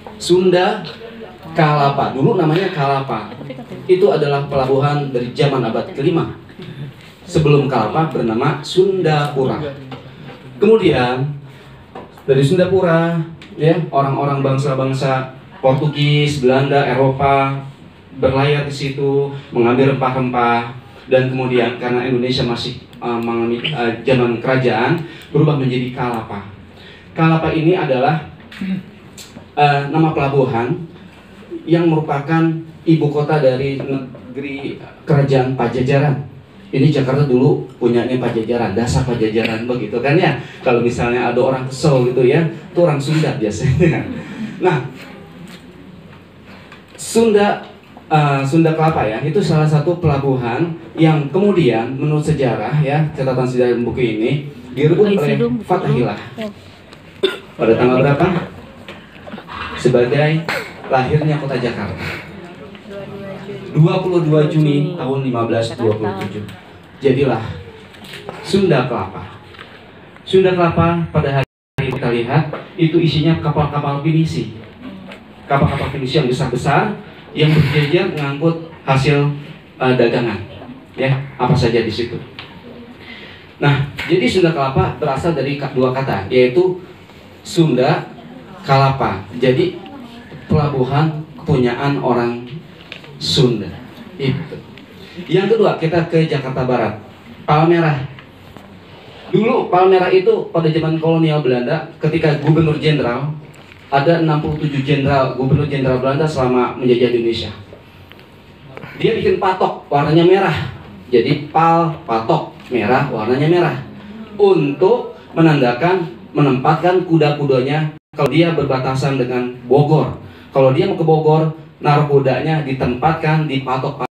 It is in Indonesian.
Sunda Kalapa, dulu namanya Kalapa. Itu adalah pelabuhan dari zaman abad kelima. Sebelum Kalapa bernama Sundapura. Kemudian dari Sundapura, ya, orang-orang bangsa-bangsa Portugis, Belanda, Eropa berlayar di situ, mengambil rempah-rempah, dan kemudian karena Indonesia masih mengalami zaman kerajaan, berubah menjadi Kalapa. Kalapa ini adalah nama pelabuhan yang merupakan ibu kota dari negeri kerajaan Pajajaran. Ini Jakarta dulu punyanya Pajajaran, dasar Pajajaran begitu kan ya. Kalau misalnya ada orang kesel gitu ya, itu orang Sunda biasanya. Nah, Sunda Kelapa ya, itu salah satu pelabuhan yang kemudian menurut sejarah ya, catatan sejarah buku ini direbut oleh Fatahillah. Pada tanggal berapa? Sebagai lahirnya kota Jakarta. 22 Juni tahun 1527. Jadilah Sunda Kelapa. Sunda Kelapa pada hari ini kita lihat itu isinya kapal-kapal pinisi. Kapal-kapal pinisi yang besar-besar yang berjejer mengangkut hasil dagangan. Ya, apa saja di situ. Nah, jadi Sunda Kelapa berasal dari dua kata, yaitu Sunda Kalapa. Jadi pelabuhan kepunyaan orang Sunda. Itu. Yang kedua, kita ke Jakarta Barat. Palmerah. Dulu Palmerah itu pada zaman kolonial Belanda, ketika gubernur jenderal, ada 67 gubernur jenderal Belanda selama menjajah Indonesia. Dia bikin patok warnanya merah. Jadi patok merah warnanya merah. Untuk menempatkan kuda-kudanya kalau dia berbatasan dengan Bogor. Kalau dia mau ke Bogor, naruh kudanya ditempatkan di patok